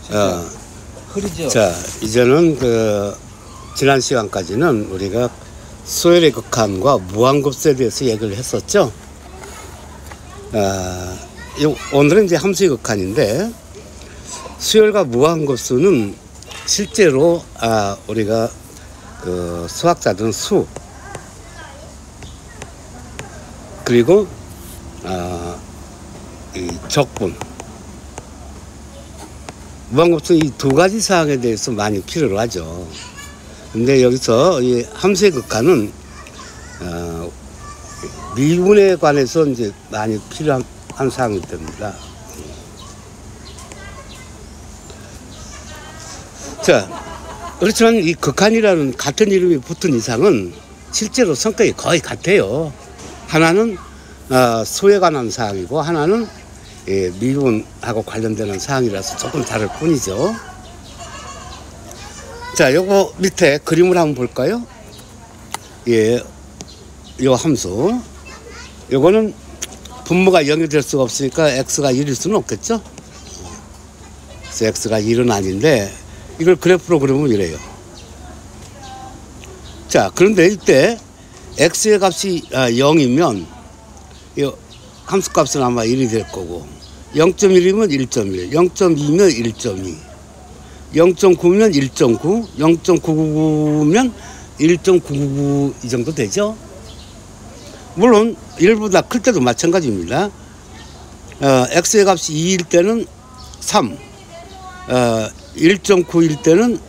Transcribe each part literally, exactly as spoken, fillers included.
어, 흐리죠. 자, 이제는 그 지난 시간까지는 우리가 수열의 극한과 무한급수에 대해서 얘기를 했었죠. 어, 오늘은 이제 함수의 극한인데, 수열과 무한급수는 실제로 아, 우리가 그 수학자들은 수 그리고 아, 이 적분, 무한급수 이 두 가지 사항에 대해서 많이 필요로 하죠. 근데 여기서 이 함수의 극한은 어, 미분에 관해서 이제 많이 필요한 한 사항이 됩니다. 자, 그렇지만 이 극한이라는 같은 이름이 붙은 이상은 실제로 성격이 거의 같아요. 하나는 어, 수에 관한 사항이고 하나는 예, 미분하고 관련되는 사항이라서 조금 다를 뿐이죠. 자, 요거 밑에 그림을 한번 볼까요? 예, 요 함수. 요거는 분모가 영이 될 수가 없으니까 x가 일일 수는 없겠죠? 그래서 x가 일은 아닌데, 이걸 그래프로 그리면 이래요. 자, 그런데 이때 x의 값이 영이면 이 함수 값은 아마 일이 될 거고, 영 점 일이면 일 점 일, 영 점 이면 일 점 이, 영 점 구면 일 점 구, 영 점 구구구면 일 점 구구구 이 정도 되죠. 물론 일보다 클 때도 마찬가지입니다. 어, x의 값이 이일 때는 삼, 어, 일 점 구일 때는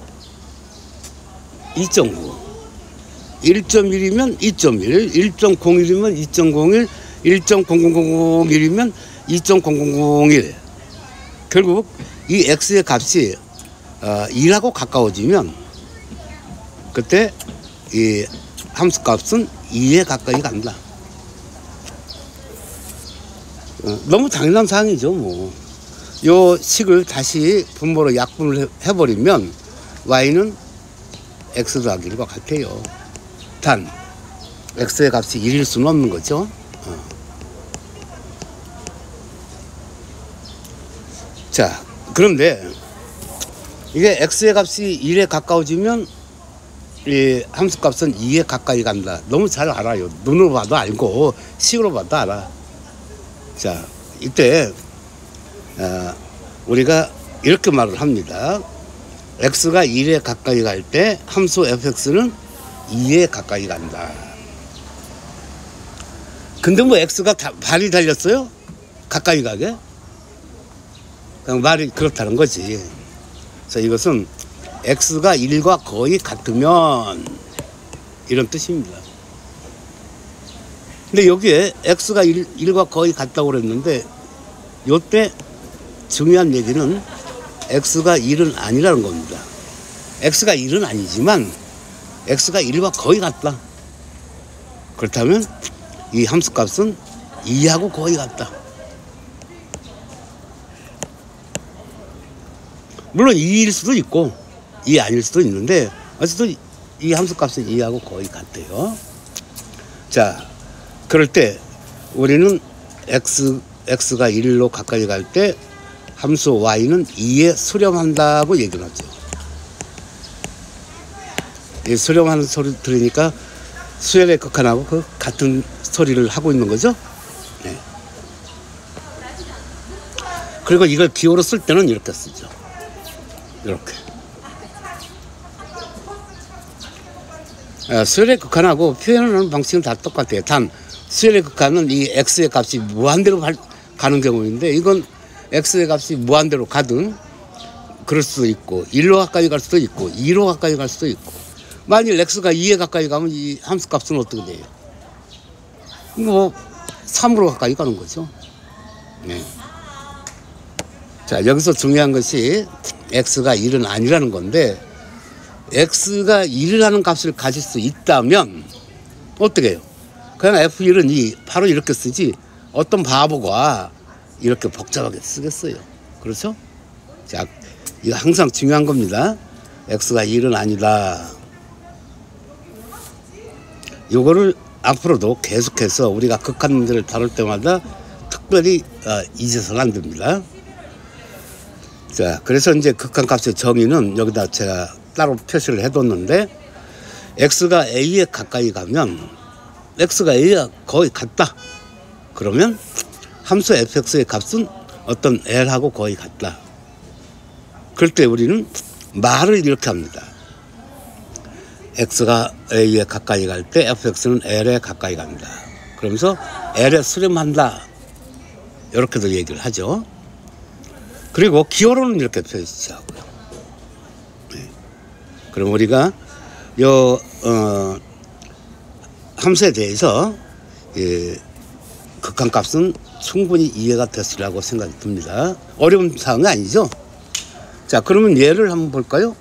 이 점 구, 일 점 일이면 이 점 일, 일 점 공일이면 이 점 공일, 일 점 공공공일이면 이 점 공공공일. 결국 이 x의 값이 어, 일하고 가까워지면 그때 이 함수 값은 이에 가까이 간다. 어, 너무 당연한 사항이죠. 뭐. 요 식을 다시 분모로 약분을 해버리면 y는 x 더하기 일과 같아요. 단 x의 값이 일일 수는 없는 거죠. 어. 자, 그런데 이게 x의 값이 일에 가까워지면 이 함수 값은 이에 가까이 간다. 너무 잘 알아요. 눈으로 봐도 알고 식으로 봐도 알아. 자, 이때 어, 우리가 이렇게 말을 합니다. x가 일에 가까이 갈 때 함수 fx는 이에 가까이 간다. 근데 뭐 x가 다, 발이 달렸어요? 가까이 가게? 그냥 말이 그렇다는 거지. 그래서 이것은 x가 일과 거의 같으면 이런 뜻입니다. 근데 여기에 x가 일, 일과 거의 같다고 그랬는데 요때 중요한 얘기는 x가 일은 아니라는 겁니다. x가 일은 아니지만 x가 일과 거의 같다. 그렇다면 이 함수값은 이하고 거의 같다. 물론 이일 수도 있고 이 아닐 수도 있는데 어쨌든 이 함수값은 이하고 거의 같대요. 자, 그럴 때 우리는 x, x가 일로 가까이 갈 때 함수 y는 이에 수렴한다고 얘기를 하죠. 이 수렴하는 소리 들으니까 수열의 극한하고 그 같은 소리를 하고 있는 거죠. 네. 그리고 이걸 기호로 쓸 때는 이렇게 쓰죠. 이렇게. 아, 수열의 극한하고 표현하는 방식은 다 똑같아요. 단 수열의 극한은 이 x의 값이 무한대로 가는 경우인데, 이건 x의 값이 무한대로 가든 그럴 수도 있고 일로 가까이 갈 수도 있고 이로 가까이 갈 수도 있고, 만일 x가 이에 가까이 가면 이 함수 값은 어떻게 돼요? 뭐 삼으로 가까이 가는 거죠. 네. 자, 여기서 중요한 것이 x가 일은 아니라는 건데, x가 일이라는 값을 가질 수 있다면 어떻게 해요? 그냥 에프 일은 이, 바로 이렇게 쓰지 어떤 바보가 이렇게 복잡하게 쓰겠어요. 그렇죠? 자, 이거 항상 중요한 겁니다. x가 일은 아니다. 요거를 앞으로도 계속해서 우리가 극한 문제를 다룰 때마다 특별히 어, 잊어서는 안 됩니다. 자, 그래서 이제 극한값의 정의는 여기다 제가 따로 표시를 해뒀는데, x가 a에 가까이 가면 x가 a에 거의 같다. 그러면 함수 fx의 값은 어떤 l하고 거의 같다. 그럴 때 우리는 말을 이렇게 합니다. x가 a에 가까이 갈 때 fx는 l에 가까이 간다. 그러면서 l에 수렴한다. 이렇게도 얘기를 하죠. 그리고 기호로는 이렇게 표시하고요. 네. 그럼 우리가 요 어, 함수에 대해서 예, 극한값은 충분히 이해가 됐으리라고 생각이 듭니다. 어려운 사항이 아니죠. 자, 그러면 예를 한번 볼까요?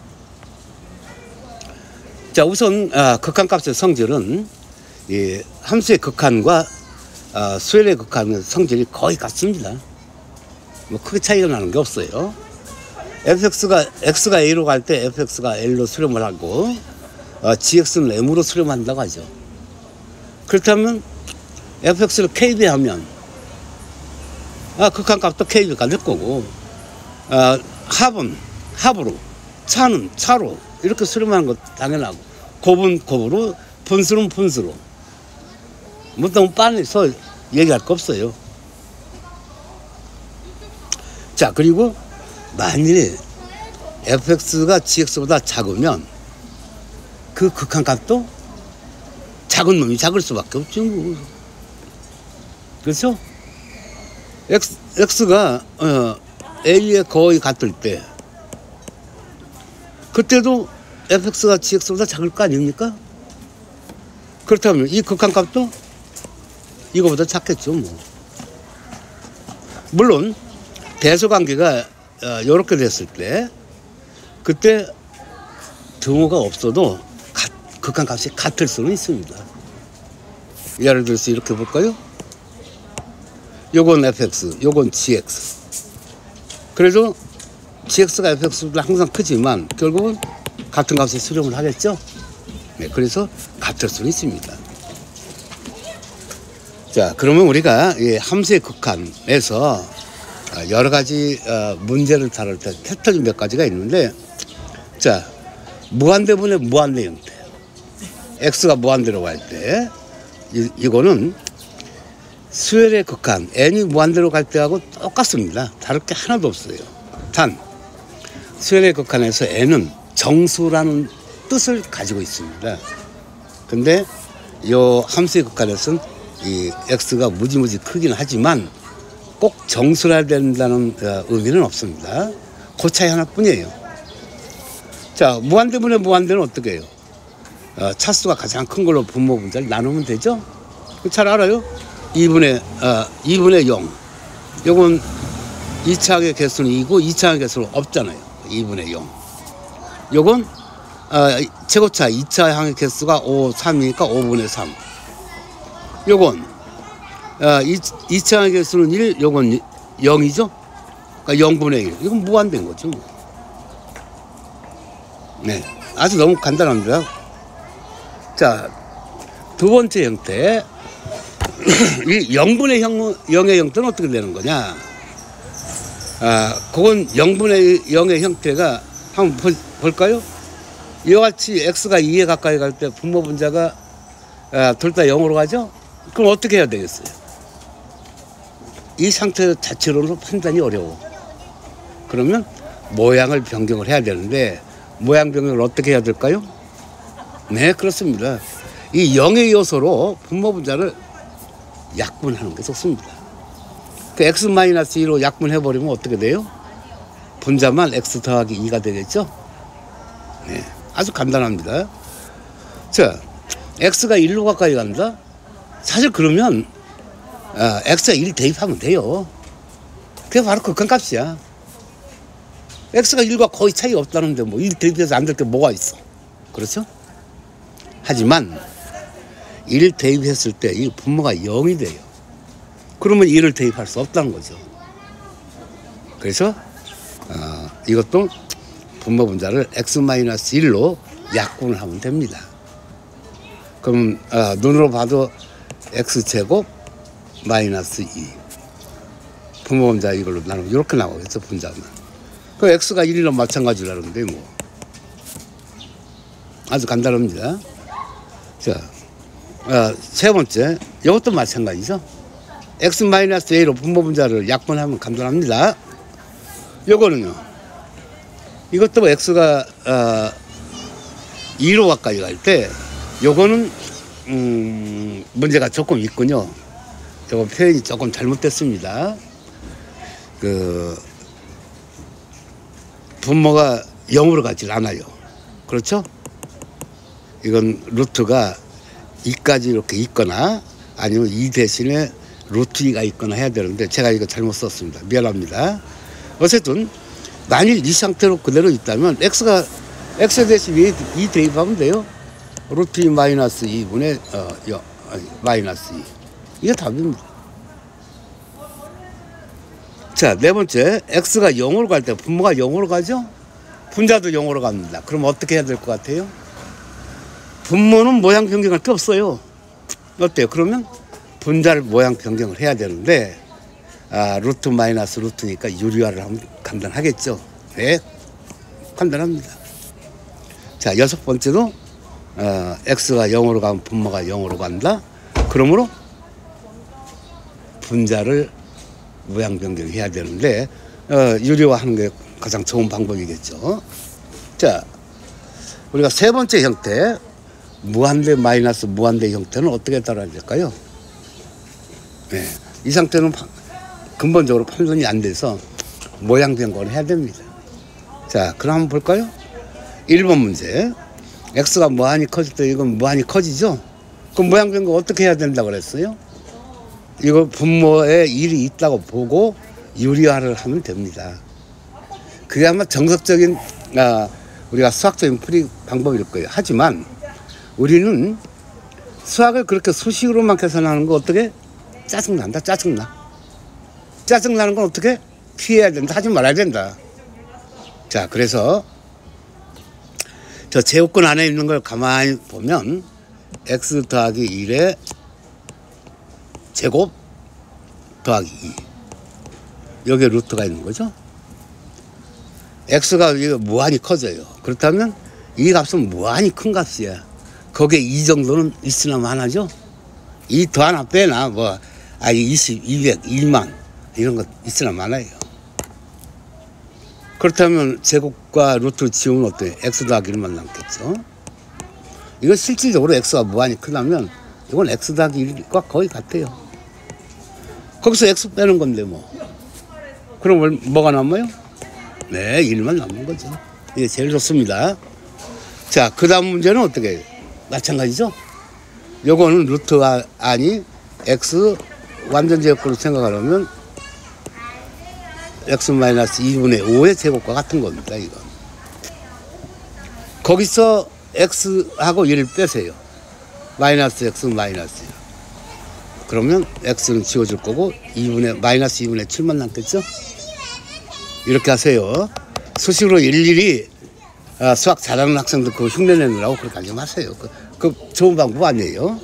자, 우선 아, 극한값의 성질은 예, 함수의 극한과 아, 수열의 극한의 성질이 거의 같습니다. 뭐 크게 차이가 나는 게 없어요. fx가 x가 a로 갈 때 fx가 l로 수렴을 하고 어, gx는 m으로 수렴한다고 하죠. 그렇다면 fx를 kb 하면 아, 극한값도 kb가 될 거고, 아, 합은 합으로, 차는 차로 이렇게 수렴하는 것 당연하고, 곱은 곱으로, 분수는 분수로. 뭐 너무 빤해서 얘기할 거 없어요. 자, 그리고 만일에 fx가 gx보다 작으면 그 극한값도 작은 놈이 작을 수밖에 없죠. 그렇죠? x, x가 어, a에 거의 같을 때 그때도 fx가 gx보다 작을 거 아닙니까? 그렇다면 이 극한값도 이거보다 작겠죠. 뭐. 물론 대소관계가 이렇게 됐을 때 그때 등호가 없어도 극한값이 같을 수는 있습니다. 예를 들어서 이렇게 볼까요? 요건 fx, 요건 gx. 그래도 gx가 fx보다 항상 크지만 결국은 같은 값에 수렴을 하겠죠. 네, 그래서 같을 수는 있습니다. 자, 그러면 우리가 이 함수의 극한에서 여러 가지 문제를 다룰 때 패턴이 몇 가지가 있는데, 자, 무한대분의 무한대 형태. x가 무한대로 갈 때 이, 이거는 수열의 극한 n이 무한대로 갈 때하고 똑같습니다. 다를 게 하나도 없어요. 단 수열의 극한에서 n은 정수라는 뜻을 가지고 있습니다. 근데 이 함수의 극한에서는 이 x가 무지무지 크긴 하지만 꼭 정수라야 된다는 의미는 없습니다. 그 차이 하나뿐이에요. 자, 무한대분의 무한대는 어떻게 해요? 어, 차수가 가장 큰 걸로 분모 분자를 나누면 되죠? 잘 알아요? 이분의, 어, 이분의 영. 요건 이 차항의 개수는 이고 이 차항의 개수는 없잖아요. 이분의 영. 요건 어, 최고차 이 차항의 개수가 오, 삼이니까 오분의 삼. 요건 어, 이 차항의 개수는 일, 요건 영이죠? 그러니까 영분의 일. 이건 무한대인 거죠. 네, 아주 너무 간단합니다. 자, 두 번째 형태. 이 영분의 형, 영의 형태는 어떻게 되는 거냐? 아, 그건 영분의 영의 형태가 한번 볼, 볼까요? 이와 같이 x가 이에 가까이 갈 때 분모 분자가 아, 둘 다 영으로 가죠? 그럼 어떻게 해야 되겠어요? 이 상태 자체로는 판단이 어려워. 그러면 모양을 변경을 해야 되는데, 모양 변경을 어떻게 해야 될까요? 네, 그렇습니다. 이 영의 요소로 분모 분자를 약분하는 게 좋습니다. 그 x 마이너스 이로 약분해버리면 어떻게 돼요? 분자만 x 더하기 이가 되겠죠? 네, 아주 간단합니다. 자, x가 일로 가까이 간다? 사실 그러면 아, x가 일 대입하면 돼요. 그게 바로 극한값이야. x가 일과 거의 차이 없다는데 뭐 일 대입해서 안 될 게 뭐가 있어. 그렇죠? 하지만 일 대입했을 때 이 분모가 영이 돼요. 그러면 일을 대입할 수 없다는 거죠. 그래서 어, 이것도 분모 분자를 x 마이너스 일로 약분을 하면 됩니다. 그럼 어, 눈으로 봐도 x제곱 마이너스 이 분모 분자 이걸로 나누면 이렇게 나오겠죠. 분자만. 그 x가 일이랑 마찬가지라는데 뭐 아주 간단합니다. 자, 어, 세 번째 이것도 마찬가지죠. x 마이너스 a로 분모 분자를 약분하면 간단합니다. 요거는요, 이것도 x가 어, 이로 가까이 갈 때 요거는 음, 문제가 조금 있군요. 요거 표현이 조금 잘못됐습니다. 그 분모가 영으로 가질 않아요. 그렇죠? 이건 루트가 이까지 이렇게 있거나 아니면 이 대신에 루트 이가 있거나 해야 되는데 제가 이거 잘못 썼습니다. 미안합니다. 어쨌든 만일 이 상태로 그대로 있다면 x가 x 대신 이 대입하면 돼요. 루트 이 마이너스 이분의 어, 여, 아니, 마이너스 이. 이게 답입니다. 자, 네 번째, x가 영으로 갈 때 분모가 영으로 가죠? 분자도 영으로 갑니다. 그럼 어떻게 해야 될 것 같아요? 분모는 모양 변경할 게 없어요. 어때요? 그러면 분자를 모양 변경을 해야 되는데 아, 루트 마이너스 루트니까 유리화를 하면 간단하겠죠. 네, 간단합니다. 자, 여섯 번째도 어, x가 영으로 가면 분모가 영으로 간다. 그러므로 분자를 모양 변경해야 되는데 어, 유리화하는 게 가장 좋은 방법이겠죠. 자, 우리가 세 번째 형태 무한대 마이너스 무한대 형태는 어떻게 따라야 될까요? 네, 이 상태는 파, 근본적으로 판단이 안 돼서 모양 변경을 해야 됩니다. 자, 그럼 한번 볼까요? 일 번 문제, x가 무한히 커질 때 이건 무한히 커지죠? 그럼 모양 변경 어떻게 해야 된다고 그랬어요? 이거 분모에 일이 있다고 보고 유리화를 하면 됩니다. 그게 아마 정석적인 아, 우리가 수학적인 풀이 방법일 거예요. 하지만 우리는 수학을 그렇게 수식으로만 계산하는 거 어떻게? 짜증난다. 짜증나. 짜증나는 건 어떻게? 피해야 된다. 하지 말아야 된다. 자, 그래서 저 제곱근 안에 있는 걸 가만히 보면 x 더하기 일의 제곱 더하기 이. 여기에 루트가 있는 거죠. x가 무한히 커져요. 그렇다면 이 값은 무한히 큰 값이야. 거기에 이 정도는 있으나 마나죠. 이 더 하나 빼나 뭐 아 이십, 이백, 이만 이런 거 있으나 마나요. 그렇다면 제곱과 루트를 지우면 어때요? x 더하기 일만 남겠죠. 이건 실질적으로 x가 무한히 크다면 이건 x 더하기 일과 거의 같아요. 거기서 x 빼는 건데 뭐. 그럼 뭐가 남아요? 네, 일만 남는 거죠. 이게 제일 좋습니다. 자, 그 다음 문제는 어떻게 해요? 마찬가지죠? 요거는 루트가 아니 x 완전 제곱으로 생각하려면 x 마이너스 이분의 오의 제곱과 같은 겁니다. 이건 거기서 x하고 일을 빼세요. 마이너스 x 마이너스 일. 그러면 x는 지워질 거고 이분의 마이너스 이분의 칠만 남겠죠? 이렇게 하세요. 수식으로 일일이 아, 수학 잘하는 학생들 그거 흉내내느라고 그렇게 하지 마세요. 그, 그 좋은 방법 아니에요.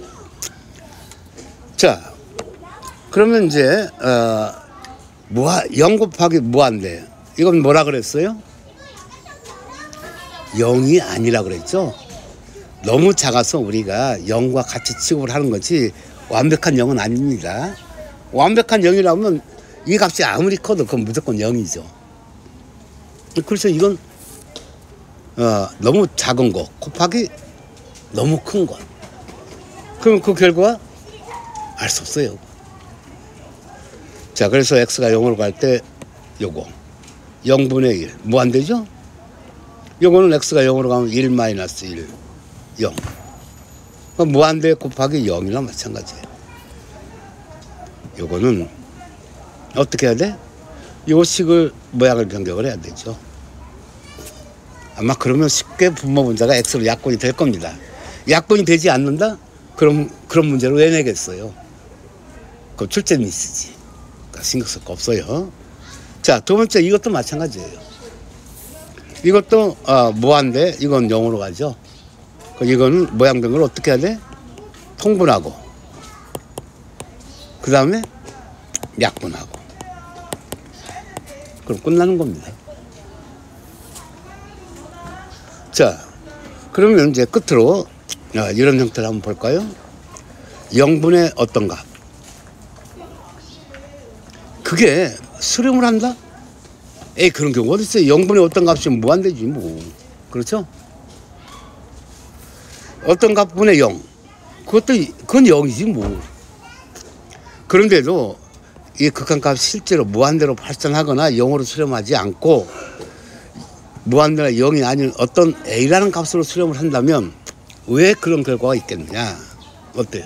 자, 그러면 이제 어, 무한, 영 곱하기 무한대. 이건 뭐라 그랬어요? 영이 아니라 그랬죠. 너무 작아서 우리가 영과 같이 취급을 하는 거지 완벽한 영은 아닙니다. 완벽한 영이라면 이 값이 아무리 커도 그건 무조건 영이죠. 그래서 이건 어, 너무 작은 거 곱하기 너무 큰 거. 그럼 그 결과 알 수 없어요. 자, 그래서 x가 영으로 갈 때 요거 영분의 일 무한대죠? 요거는 x가 영으로 가면 일 마이너스 일, 영. 무한대 곱하기 영이나 마찬가지예요. 요거는 어떻게 해야 돼? 요 식을 모양을 변경을 해야 되죠. 아마 그러면 쉽게 분모 분자가 x로 약분이 될 겁니다. 약분이 되지 않는다? 그럼 그런 문제를 왜 내겠어요? 그 출제 미스지. 그러니까 신경 쓸 거 없어요. 자, 두 번째 이것도 마찬가지예요. 이것도 어, 무한대 이건 영으로 가죠. 이거는 모양 변경을 어떻게 해야 돼? 통분하고 그 다음에 약분하고 그럼 끝나는 겁니다. 자, 그러면 이제 끝으로 아, 이런 형태를 한번 볼까요? 영분의 어떤 값. 그게 수렴을 한다? 에이, 그런 경우 어디 있어요? 영분의 어떤 값이 무한대지 뭐. 그렇죠? 어떤 값분의 영. 그것도 그건 영이지 뭐. 그런데도 이 극한값이 실제로 무한대로 발생하거나 영으로 수렴하지 않고 무한대나 영이 아닌 어떤 A라는 값으로 수렴을 한다면 왜 그런 결과가 있겠느냐? 어때요?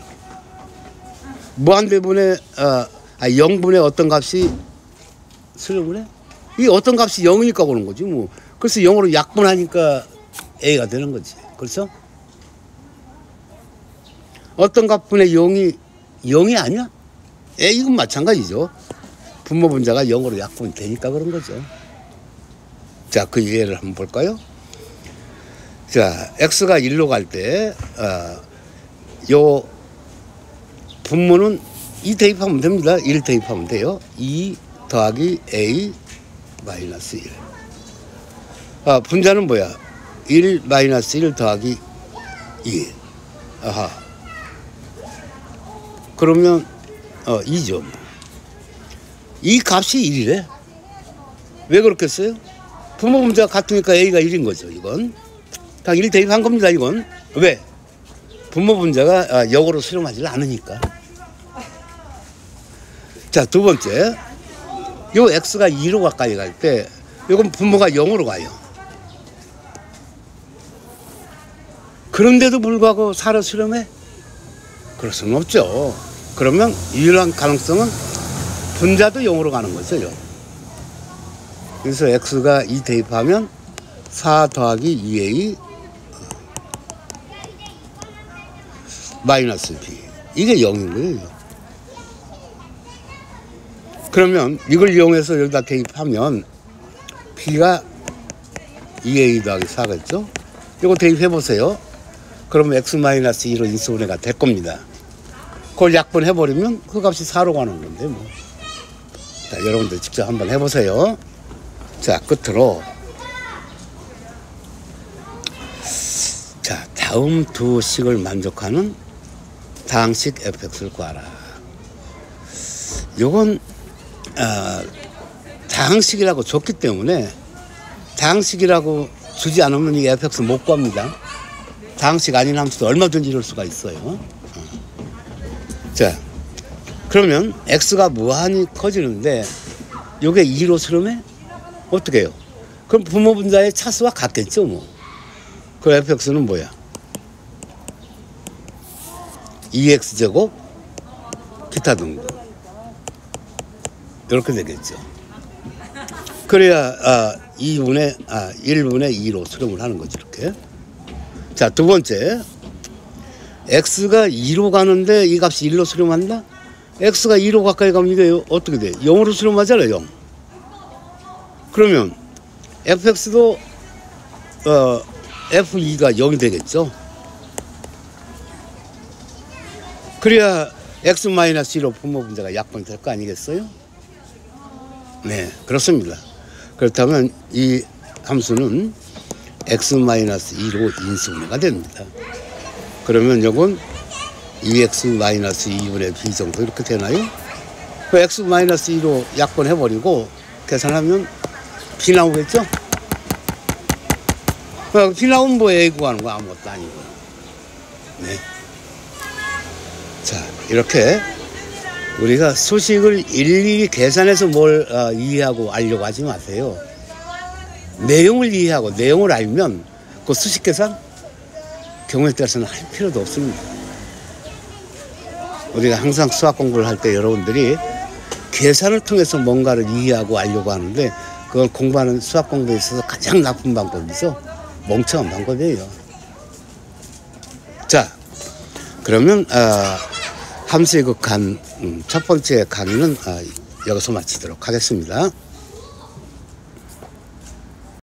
무한대분의 어, 아, 영분의 어떤 값이 수렴을 해? 이 어떤 값이 영이니까 그런 거지 뭐. 그래서 영으로 약분하니까 A가 되는 거지. 그렇죠? 어떤 값분의 영이 영이 아니야? 에, 이건 마찬가지죠. 분모 분자가 영으로 약분이 되니까 그런 거죠. 자, 그 예를 한번 볼까요? 자, x가 일로 갈 때, 어, 요 분모는 이 대입하면 됩니다. 일 대입하면 돼요. 이 더하기 a 마이너스 일. 아, 분자는 뭐야? 일 마이너스 일 더하기 이. 아하. 그러면 어, 이죠. 이 값이 일이래. 왜 그렇겠어요? 분모 분자가 같으니까 a가 일인 거죠. 이건 딱 일 대입한 겁니다. 이건 왜? 분모 분자가 역으로 수렴하지 않으니까. 자, 두 번째, 요 x가 이로 가까이 갈 때 이건 분모가 영으로 가요. 그런데도 불구하고 사를 수렴해? 그럴 수는 없죠. 그러면 유일한 가능성은 분자도 영으로 가는 거죠. 그래서 x가 이 대입하면 사 더하기 이 에이 마이너스 b. 이게 영인 거예요. 그러면 이걸 이용해서 여기다 대입하면 b가 이 에이 더하기 사겠죠. 이거 대입해 보세요. 그러면 x 마이너스 이로 인수분해가 될 겁니다. 그걸 약분해버리면 그 값이 사로 가는 건데 뭐. 자, 여러분들 직접 한번 해보세요. 자, 끝으로 자, 다음 두 식을 만족하는 다항식 에프엑스를 구하라. 요건 어, 다항식이라고 줬기 때문에 다항식이라고 주지 않으면 이 에프엑스 못 구합니다. 다항식 아닌 함수도 얼마든지 이룰 수가 있어요. 어. 자, 그러면 x가 무한히 커지는데 요게 이로 수렴해? 어떻게 해요? 그럼 분모 분자의 차수와 같겠죠 뭐. 그 에프엑스는 뭐야? 이 엑스 제곱 기타 등등 이렇게 되겠죠. 그래야 아, 이분의 아, 일분의 이로 수렴을 하는 거죠. 이렇게. 자, 두 번째, x가 이로 가는데 이 값이 일로 수렴한다? x가 이로 가까이 가면 이게 어떻게 돼? 영으로 수렴하잖아요. 영. 그러면 에프엑스도 어, 에프 이가 영이 되겠죠. 그래야 x 마이너스 이로 분모 분자가 약분이 될 거 아니겠어요? 네, 그렇습니다. 그렇다면 이 함수는 x 마이너스 이로 인수분해가 됩니다. 그러면 이건 이 엑스 마이너스 이분의 b 정도 이렇게 되나요? 그 x 마이너스 이로 약분해버리고 계산하면 b 나오겠죠? b 나오면 뭐 a 구하는 거 아무것도 아니고. 네. 자, 이렇게 우리가 수식을 일일이 계산해서 뭘 어, 이해하고 알려고 하지 마세요. 내용을 이해하고 내용을 알면 그 수식 계산 경우에 따라서는 할 필요도 없습니다. 우리가 항상 수학 공부를 할 때 여러분들이 계산을 통해서 뭔가를 이해하고 알려고 하는데 그걸 공부하는 수학 공부에 있어서 가장 나쁜 방법이죠. 멍청한 방법이에요. 자, 그러면 어, 함수의 극한 음, 첫 번째 강의는 어, 여기서 마치도록 하겠습니다.